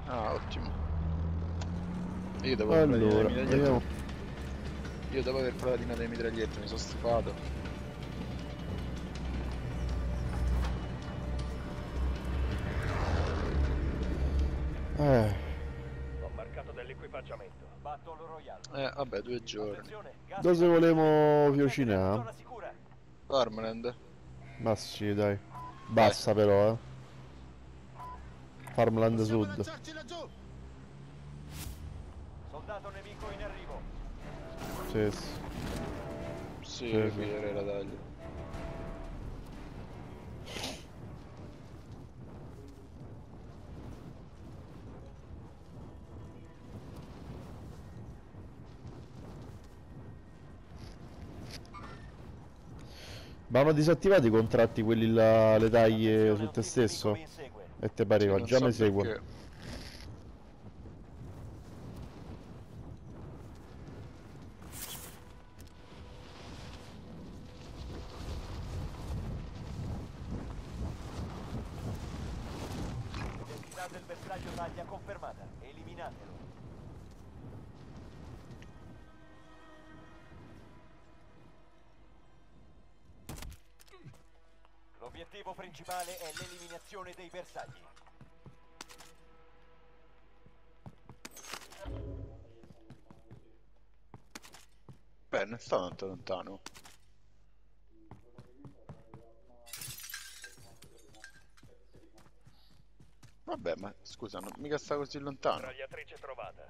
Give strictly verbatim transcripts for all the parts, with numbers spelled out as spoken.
Ah, ottimo. Io devo Allora, comprare le mitragliette. vediamo. Io devo aver platina delle mitragliette, mi sono stufato. Eh, Ho marcato dell'equipaggiamento. Battle Royale. Eh, vabbè, due giorni. Attenzione, gas dove in volevo arrivo. fiocinare? Zona sicura. Farmland. Ma sì, dai. Vai. Basta però, eh. Farmland Possiamo Sud. lanciarci laggiù! Soldato nemico in arrivo. Sì, sì. Sì, Sì, qui sì. era la taglia. Ma hanno disattivato i contratti quelli là, le taglie Attenzione, su un te team nemico stesso? vi insegue. E te Sì, pareva, non già so mi seguono. perché. L'identità del bersaglio taglia confermata. Eliminatelo. L'obiettivo principale è l'eliminazione dei bersagli. Beh, non sta tanto lontano. Vabbè, ma scusa, non mica sta così lontano. Mitragliatrice trovata.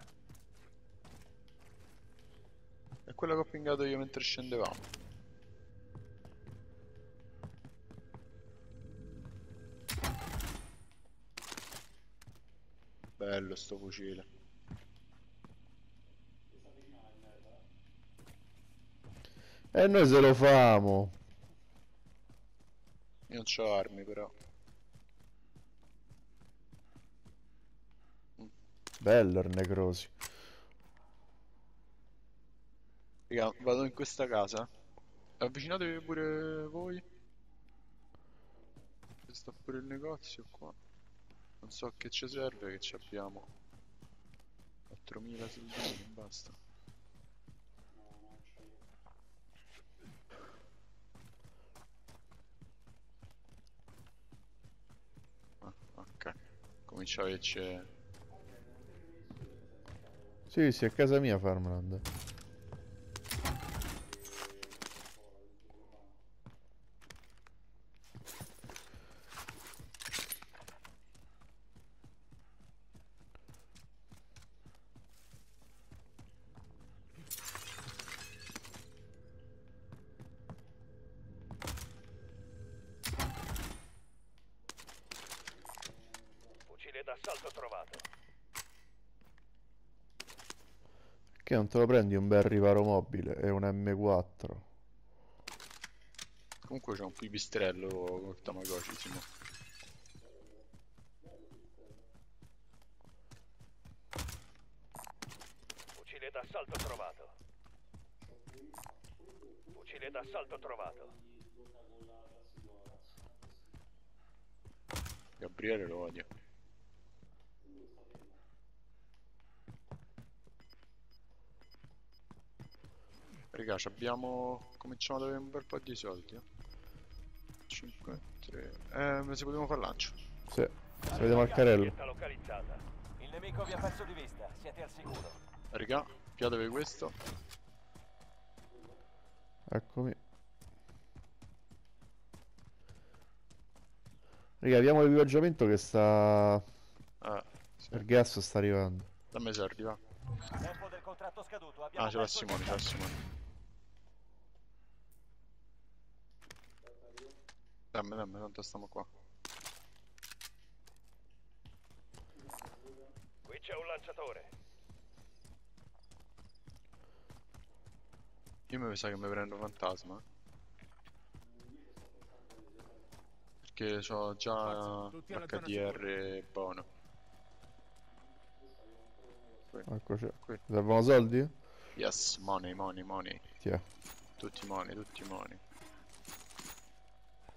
È quello che ho pingato io mentre scendevamo. Bello sto fucile. E noi se lo famo. Io non c'ho armi però. Bello il necrosi. Raga, vado in questa casa. Avvicinatevi pure voi. Ci sta pure il negozio qua. Non so che ci serve, che ci abbiamo quattromila soldini, basta. Ah, ok. Comincia a averci. Sì, sì, a casa mia Farmland. Fucile d'assalto trovato. Che non te lo prendi un bel riparo mobile e un M quattro? Comunque c'è un pipistrello col Tamagotchi, Simo. Fucile d'assalto trovato. Fucile d'assalto trovato. Gabriele lo odia. Raga, abbiamo. Cominciamo ad avere un bel po' di soldi. Eh. cinque, tre. Eh, se potevamo far lancio. Sì, si vede Marcarello. Localizzata. Il nemico vi ha perso di vista. Siete al sicuro. Raga, piatevi questo. Eccomi. Raga, abbiamo l'equipaggiamento che sta... Eh, sì. Il gas sta arrivando. Da me serve, va. Tempo del contratto scaduto. Abbiamo Ah, ce l'ha perso il Simone, ce l'ha bersaglio. Simone. Dammi, dammi, tanto stiamo qua. Qui c'è un lanciatore. Io mi sa che mi prendo fantasma. Perché ho già l'H D R buono. Qui. Eccoci. Qui. Servono soldi? Yes, money, money, money. Tiè. Tutti money, tutti money.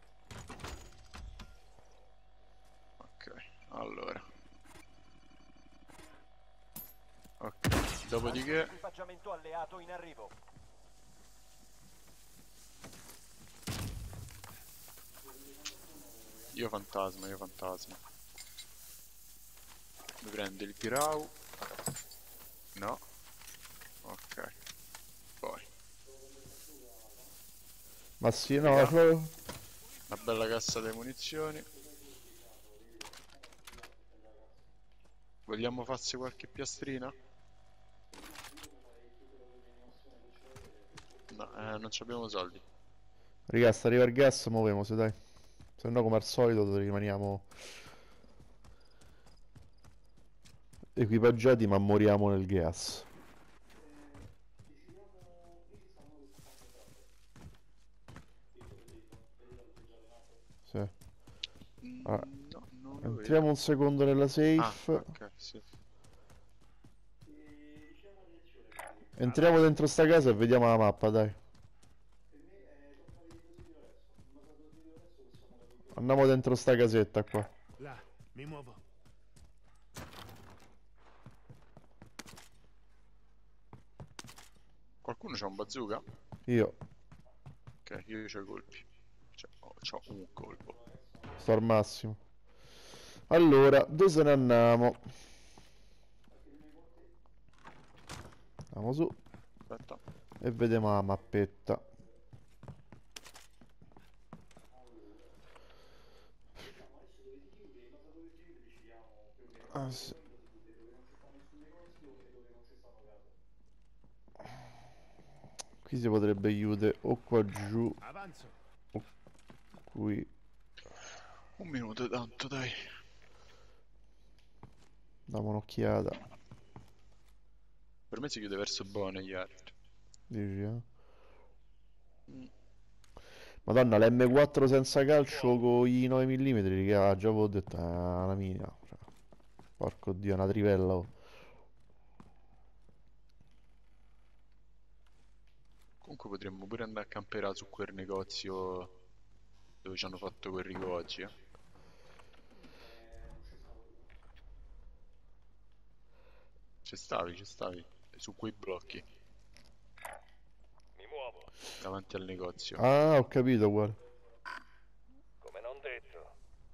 Ok, allora. Dopodiché Equipaggiamento alleato in arrivo. io fantasma, io fantasma. Mi prende il Grau. No. Ok. Poi. Ma sì, no, Raga. c'ho- Una bella cassa di munizioni. Vogliamo farsi qualche piastrina? No, eh, non ci abbiamo soldi. Raga, sta arriva il gas, muoviamoci, dai. Se no, come al solito, rimaniamo equipaggiati, ma moriamo nel gas. Sì. Mm, Ah, no, non lo entriamo vedo. un secondo nella Ah, safe. ok, sì. Entriamo dentro sta casa e vediamo la mappa, dai. Andiamo dentro sta casetta qua. Là, mi muovo. Qualcuno c'ha un bazooka? Io Ok, io c'ho i colpi. Cioè, oh, c'ho un colpo. sto al massimo. Allora, dove se ne andiamo? Andiamo su Aspetta. e vediamo la mappetta. Ah, sì. Qui si potrebbe chiudere o qua giù Avanzo. o qui. Un minuto tanto, dai. Diamo un'occhiata. Per me si chiude verso Boneyard. Dici, eh? Mm. Madonna, l'emme quattro senza calcio con i nove millimetri, che ah, già avevo detto, è una mina. Cioè, porco dio, una trivella. Oh. Comunque potremmo pure andare a camperare su quel negozio dove ci hanno fatto quel rigo oggi, eh. Ci stavi, ci stavi. Su quei blocchi, Mi muovo. davanti al negozio. Ah, ho capito quale. Come non detto.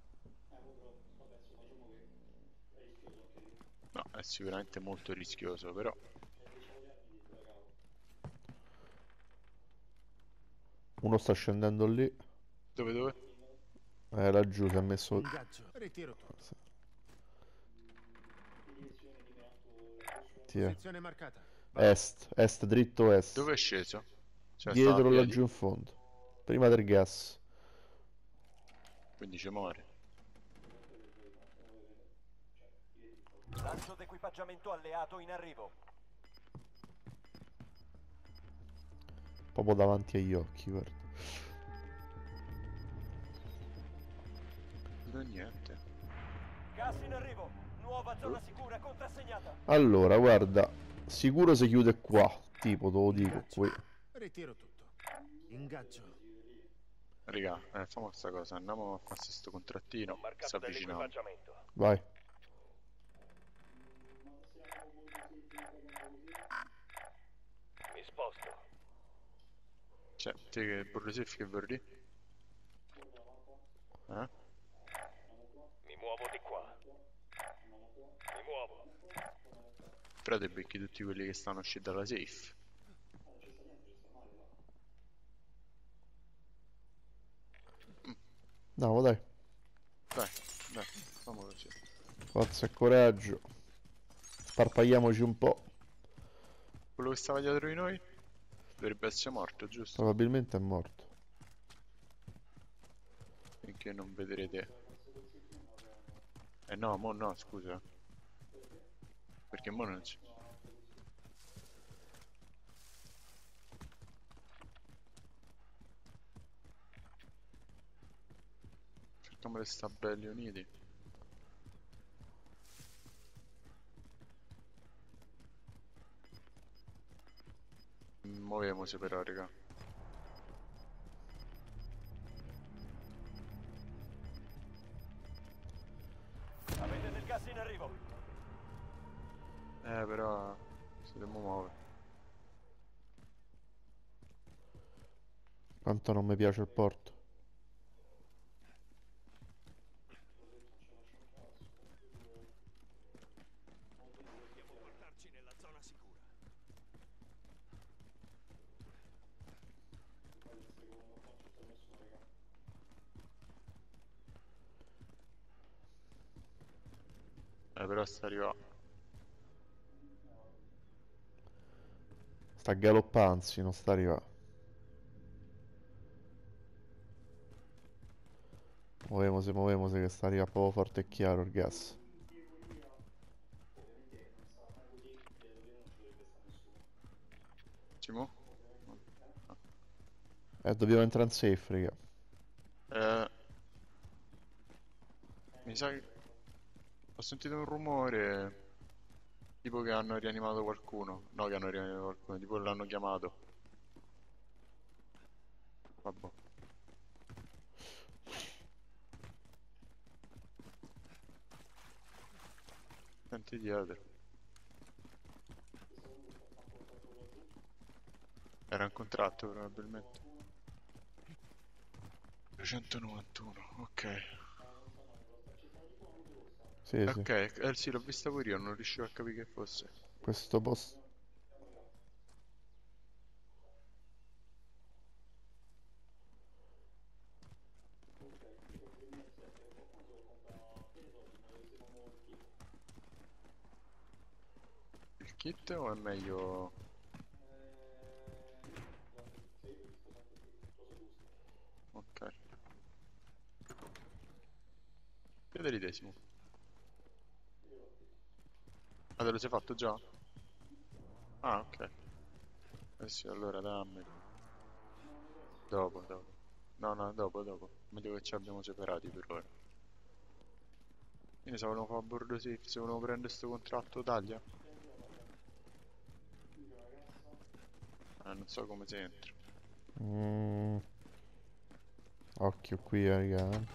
No, è sicuramente molto rischioso, però. Uno sta scendendo lì. Dove, dove? Eh, laggiù si è messo. Ingaggio. Ritiro tutto. Sì, eh. Posizione marcata. Est, est, dritto est. Dove è sceso? Cioè, stava a Dietro piedi? laggiù in fondo. Prima del gas. Quindi ci muore. Lancio d'equipaggiamento alleato in arrivo. Proprio davanti agli occhi, guarda. Non niente. Gas in arrivo. Nuova zona sicura contrassegnata. Allora, guarda. Sicuro si chiude qua. Tipo, te lo dico, Ingaggio. qui. Ritiro tutto. Ingaggio. Raga, eh, facciamo questa cosa. Andiamo a farsi sto contrattino. Ci avviciniamo. Vai. Mi sposto. Cioè, te che Borlesef che vorrei? Eh? Mi muovo di qua. Mi muovo. Però te becchi tutti quelli che stanno uscendo dalla safe. Andiamo, dai. Dai, dai, facciamo così. Forza e coraggio. Sparpagliamoci un po'. Quello che stava dietro di noi dovrebbe essere morto, giusto? Probabilmente è morto. Finché non vedrete. Eh no, mo no, scusa. Perché mo non c'è. Cerchiamo di stare belli uniti. Muoviamoci però, raga. Avete del gas in arrivo. Eh, però... dobbiamo muovere. Quanto non mi piace il porto. Eh, però sta arrivando. Sta galoppanzi, non sta arrivando. Movemose, movemose che sta arrivando proprio forte e chiaro il gas. Simo? Eh, dobbiamo entrare in safe, raga. Eh, mi sa che ho sentito un rumore tipo che hanno rianimato qualcuno. No, che hanno rianimato qualcuno, tipo l'hanno chiamato. Vabbè. Senti dietro. Era un contratto probabilmente. trecentonovantuno, ok. Sì, sì. Ok, eh sì, l'ho vista pure io, non riuscivo a capire che fosse. Questo posto... Il kit o è meglio... Ok. Chiedere decimo. Ah, te lo sei fatto già? Ah, ok. Eh sì, allora dammelo. Dopo, dopo. No, no, dopo, dopo. Meglio che ci abbiamo separati per ora. Quindi se volevamo fare a bordo safe, se volevamo prendere sto contratto, taglia. Eh, non so come si entra. Mm. Occhio qui, eh, raga. eh.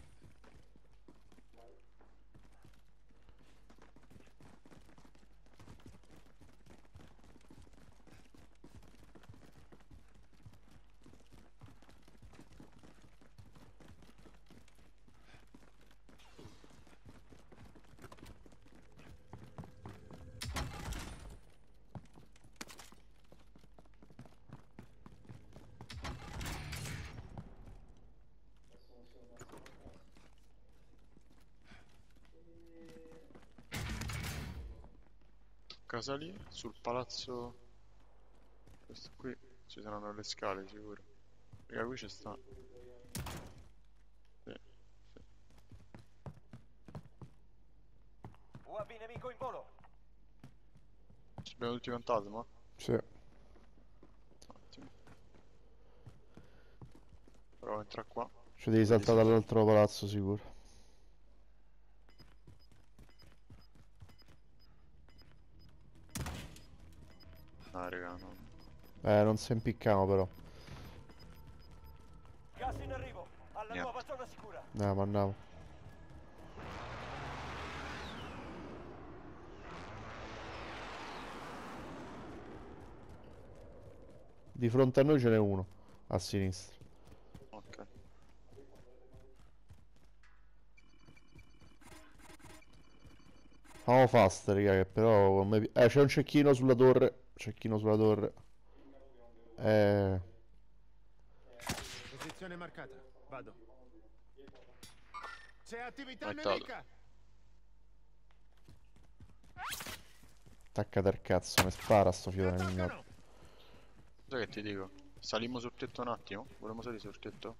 Casa lì, sul palazzo... Questo qui, ci saranno le scale sicuro. Raga, qui ci sta. Sì, sì. U A V nemico in volo. Ci abbiamo tutti i fantasma? Sì. Ottimo. Provo a entrare qua. Ci devi Vedi saltare se- dall'altro palazzo sicuro. Ah, raga, no. Eh, non si impiccamo però. Gas in arrivo. Alla Niente. nuova zona sicura. Andiamo, andiamo. Di fronte a noi ce n'è uno. A sinistra. Ok. Famo fast, raga, che però... a me pi- Eh, c'è un cecchino sulla torre. Cecchino sulla torre. Eh... Posizione marcata. Vado. C'è attività Mettato. nemica. Attaccate al cazzo, mi spara sto Mi figlio di mignotta. attaccano. Sai che ti dico? Salimmo sul tetto un attimo? Volevamo salire sul tetto?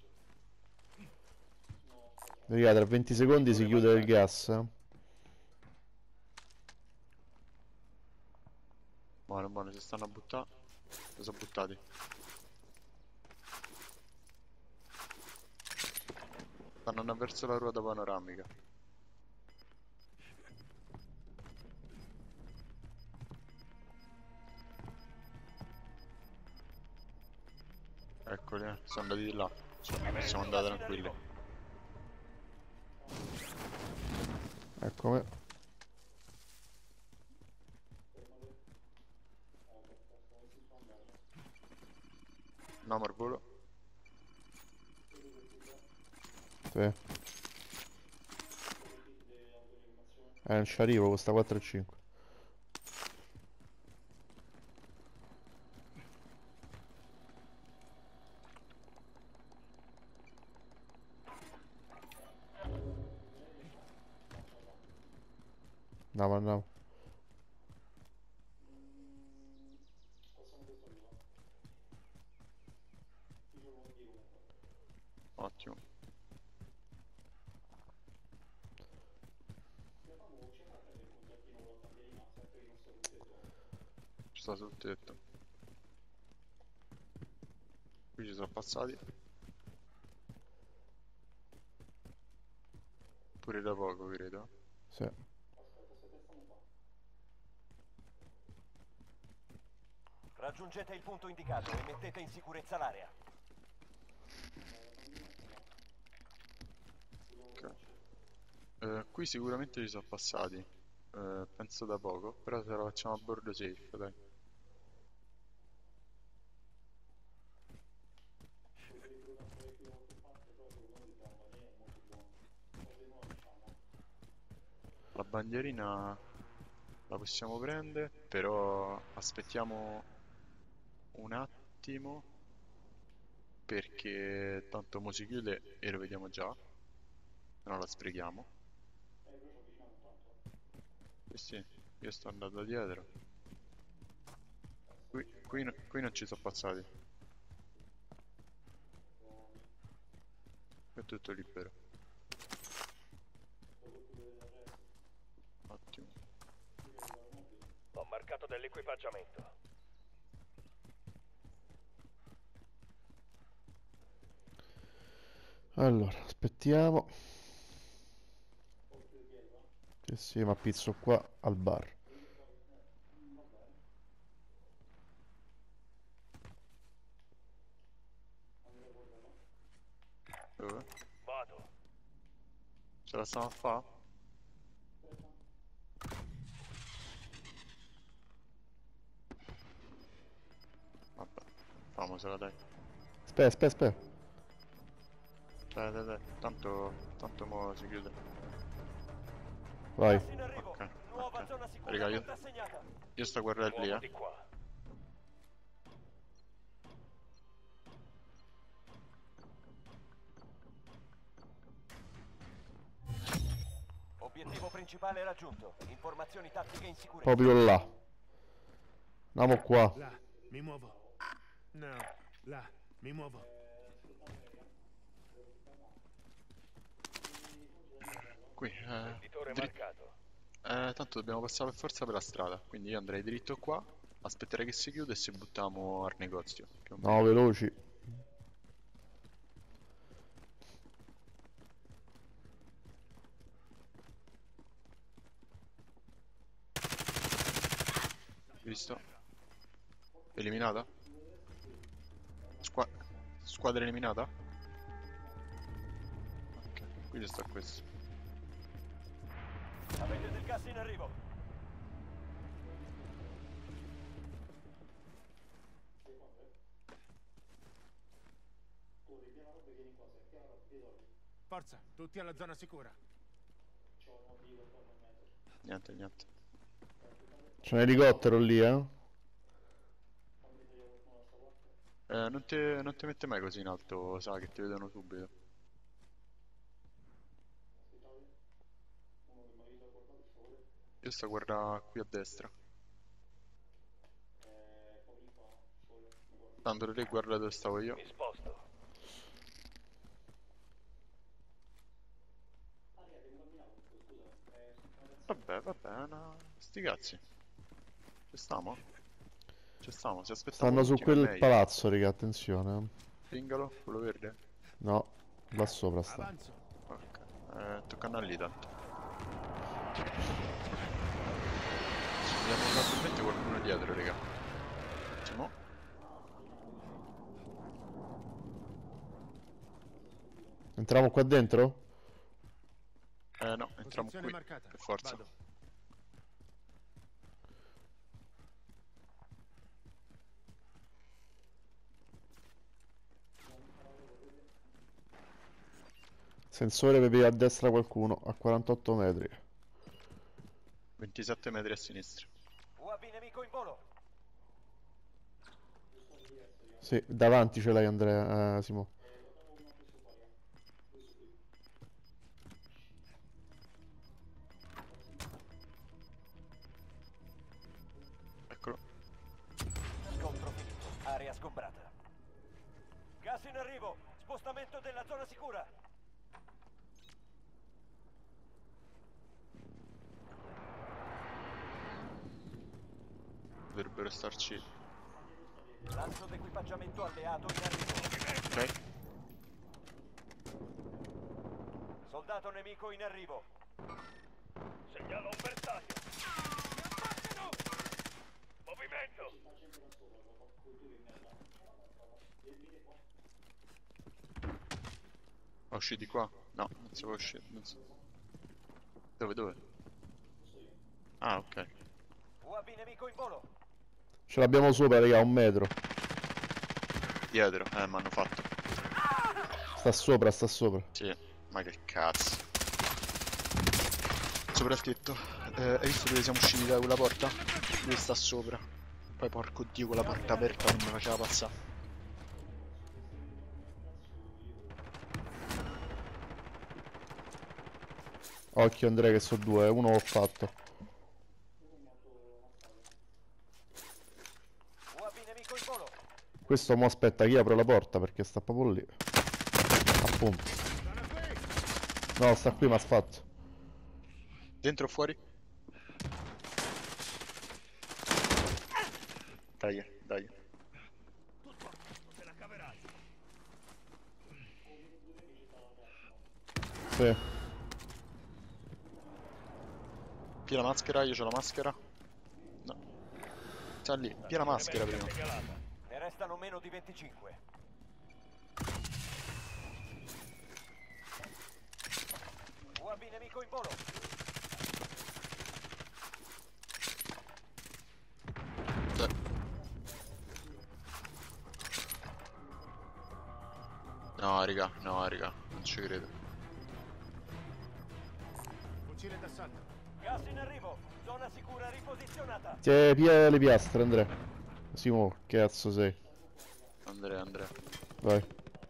Raga, tra venti secondi si chiude il gas. eh. Buono, buono, si stanno a buttare. Si sono buttati. Stanno andando verso la ruota panoramica. Eccoli, eh. Sono andati di là. Cioè, possiamo andare tranquilli. Eccomi. No, Marvolo. Sì. Eh, non ci arrivo, costa quattro e cinque. Andiamo, andiamo. Ottimo. Ci sta sul tetto. Qui ci sono passati. Pure da poco, credo. Sì. Raggiungete il punto indicato e mettete in sicurezza l'area. Ok. Eh, qui sicuramente ci sono passati. Eh, penso da poco. Però se la facciamo a bordo safe, dai. La bandierina la possiamo prendere, però aspettiamo un attimo perché tanto mo si chiude e lo vediamo già, se no la sprechiamo. Sì, sì, io sto andando dietro. Qui, qui, no- qui non ci sono passati. È tutto libero. Ottimo. Ho marcato dell'equipaggiamento. Allora, aspettiamo. Sì, sì, ma pizzo qua al bar. Dove? Vado. Ce la stiamo a fa? Vabbè, famosela dai. Aspetta, aspetta, aspetta. Dai, dai, dai. Tanto, tanto mo si chiude. Vai. Gas in arrivo. Ok, Nuova ok. zona sicura Raga, io, non assegnata. io sto a guardare lì, Uomo eh. di qua. Obiettivo principale raggiunto. Informazioni tattiche in sicurezza. Proprio là. Andiamo qua. Là, mi muovo. No, là, mi muovo. Qui, eh, Venditore dri- marcato. eh, tanto dobbiamo passare per forza per la strada. Quindi io andrei dritto qua, aspettare che si chiude e ci buttiamo al negozio. Più o No, meno. veloci. Visto? Eliminata? Squa- squadra eliminata? Ok, qui ci sta questo. Avete del gas in arrivo. Forza, tutti alla zona sicura. Niente, niente. C'è un elicottero lì, eh? Eh, non ti non ti mette mai così in alto, sa che ti vedono subito. Io sto a guardare qui a destra. Tanto lì guarda dove stavo io. Mi sposto. Vabbè, vabbè, no. Sti cazzi. Ci stiamo? Ci stiamo, se aspettiamo Stanno su l'ultimo è quel meglio. palazzo, raga, attenzione. Pingalo, quello verde? No, là sopra sta. Avanzo. Ok. Eh, tocca andare lì tanto. Ci vediamo probabilmente qualcuno dietro, raga. Attimo. Entriamo qua dentro? Eh no, entriamo Posizione qui, marcata. per forza. Vado. Sensore per vedere a destra qualcuno, a quarantotto metri. ventisette metri a sinistra. U A V nemico in volo. Sì, davanti ce l'hai Andrea, eh, Simo. Eccolo. Scontro finito. Area sgombrata. Gas in arrivo. Spostamento della zona sicura. Dovrebbero starci. Lancio d'equipaggiamento alleato in arrivo. Ok. Soldato nemico in arrivo. Segnalo un bersaglio. Movimento. Ma uscì di qua? No, non si può uscire. Non si... Dove, dove? Ah, ok. U A V nemico in volo. Ce l'abbiamo sopra, raga, a un metro. Dietro, eh, mi hanno fatto. Sta sopra, sta sopra. Sì, ma che cazzo. Sopra il tetto. Eh, hai visto dove siamo usciti da quella porta? Lui sta sopra. Poi porco dio, quella porta aperta non mi faceva passare. Occhio Andrea che so due, eh, uno l'ho fatto. U A V nemico in volo. Questo mo aspetta che io apro la porta perché sta proprio lì. Appunto. No, sta qui, ma ha fatto. Dentro o fuori? Dai, dai. Sì. Pia la maschera, io c'ho la maschera. No. Sta lì, pia la maschera prima. Ne restano meno di venticinque. U A V nemico in volo. Sì. No, raga, no, raga, non ci credo. Fucile d'assalto. Gas in arrivo. Zona sicura riposizionata. Tiè, pia le piastre Andrea. Simo, cazzo sei. Andrea, Andrea. Vai.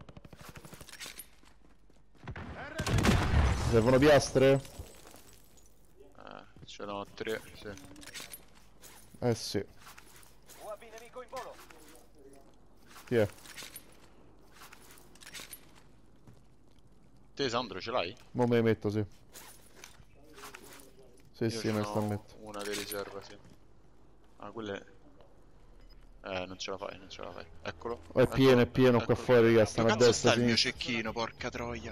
Servono piastre? Eh, ce l'ho tre, sì. Eh sì. U A V nemico in volo. Tiè. Te Sandro ce l'hai? Mo me ne metto, sì. Sì, Io sì, ce me ne sto a n'ho mettere. una di riserva, sì. Ah, quelle... Eh, non ce la fai, non ce la fai. Eccolo. Oh, è pieno, è pieno qua eccolo. fuori, raga, Dove stanno a cazzo destra, sta il mio sinistra. cecchino, porca troia?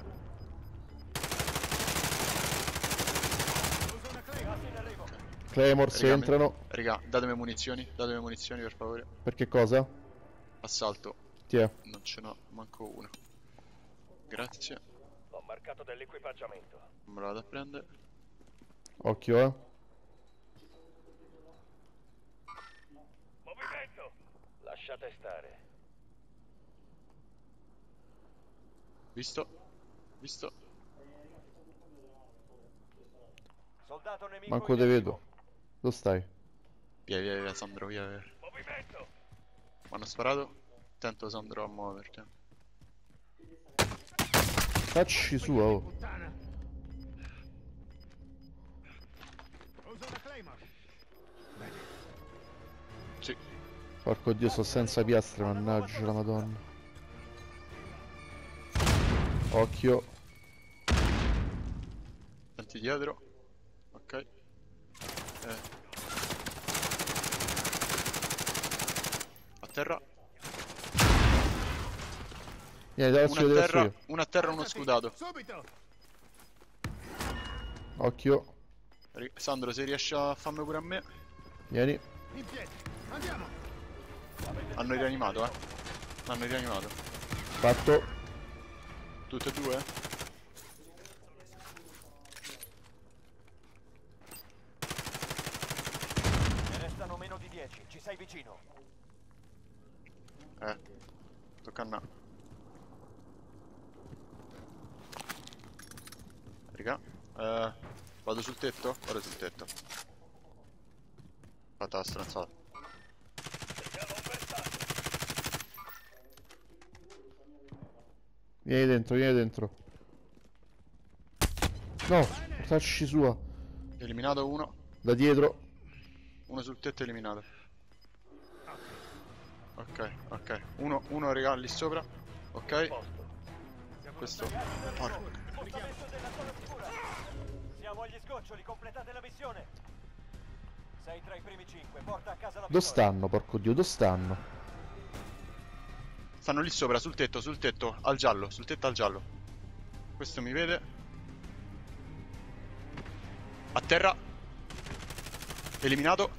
Gas in arrivo. Claymore, se Raga, entrano. Raga, datemi munizioni, datemi munizioni per favore. Per che cosa? Assalto. Tiè. Non ce n'ho manco una. Grazie. Ho marcato dell'equipaggiamento. Me la vado a prendere. Occhio, eh. Movimento. Lasciate stare. Visto? Visto? Soldato nemico Manco in te arrivo. vedo. Dove stai? Via, via, via, Sandro, via, via. Movimento. Mi hanno sparato. Attento, Sandro, a muoverti. Facci su, oh. Puttana. Uso la Claymore. Sì. Porco dio, sto senza piastre, mannaggia la madonna. Occhio. Senti dietro. Ok. Eh. A terra. Vieni, adesso Uno io, a adesso terra. io. Uno a terra, uno Alzati, scudato. Subito. Occhio. Ri- Sandro, se riesci a farmi pure a me. Vieni. In piedi. Andiamo. Hanno rianimato, eh. Hanno rianimato. Fatto. Tutte e due? Ne restano meno di dieci. Ci sei vicino. Eh. Tocca a me. Raga, eh, vado sul tetto? Vado sul tetto. Fatta la stronzata. Vieni dentro, vieni dentro. No, tacci sua. Eliminato uno. Da dietro. Uno sul tetto eliminato. Ok, ok. Uno, uno raga lì sopra. Ok. Questo. Porco. Spostamento della zona sicura. Siamo agli sgoccioli, completate la missione. Sei tra i primi cinque, porta a casa la Dove vittoria. stanno, porco dio, dove stanno? Stanno lì sopra, sul tetto, sul tetto, al giallo, sul tetto al giallo. Questo mi vede. A terra. Eliminato.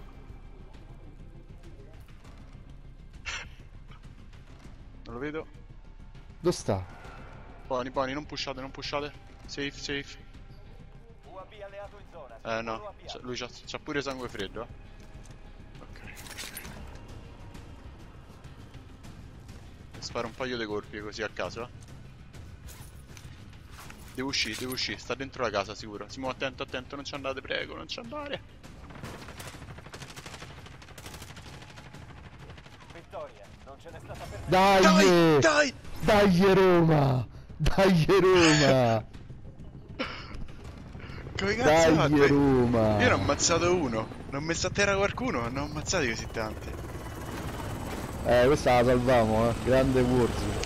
Non lo vedo. Dove sta? Buoni, buoni, non pushate, non pushate. Safe, safe. U A B alleato in zona. Eh no, sicuro avviato. c'ha- lui c'ha, c'ha pure sangue freddo, eh. Ok. Sparo un paio di colpi così a caso, eh. Devo uscire, devo uscire, sta dentro la casa sicuro. Simo, attento, attento, non ci andate, prego, non ci andare. Vittoria, non ce n'è stata per te. Dai! Dai, dai! Dai Roma! Dai Roma! Come cazzo Dai fate? Roma! Io ne ho ammazzato uno. Non ho messo a terra qualcuno, non ne ho ammazzati così tanti. Eh, questa la salviamo, eh. Grande Wurz.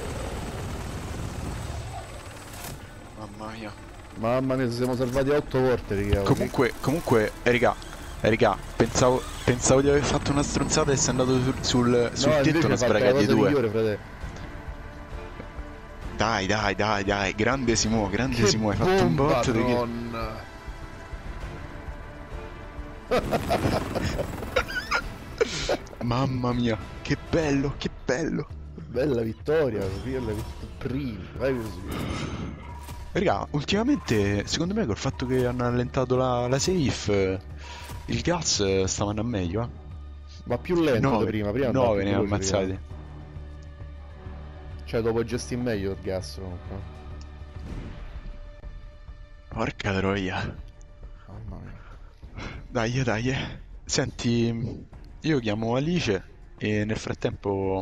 Mamma mia. Mamma mia, ci siamo salvati otto volte, raga. Comunque, comunque, eh, raga, eh, raga, pensavo, pensavo di aver fatto una stronzata e sei andato sul, sul, sul No, tetto invece e ne hai ho fatto la sbragati cosa due. migliore, frate. Dai, dai, dai, dai, grande Simo, grande Che Simo, hai fatto un bomba, botto di che... nonna. Mamma mia, che bello, che bello. Bella vittoria, bella vit- primi, vai così. Raga, ultimamente, secondo me col fatto che hanno allentato la, la safe, eh, il gas eh, sta andando a meglio, eh. Ma più lento Nove, di prima, prima andava nove più ne ha veloce, raga. ammazzati. Cioè, dopo gesti meglio il gas, comunque. Porca troia. Mamma mia. Dai, dai. Senti, io chiamo Alice e nel frattempo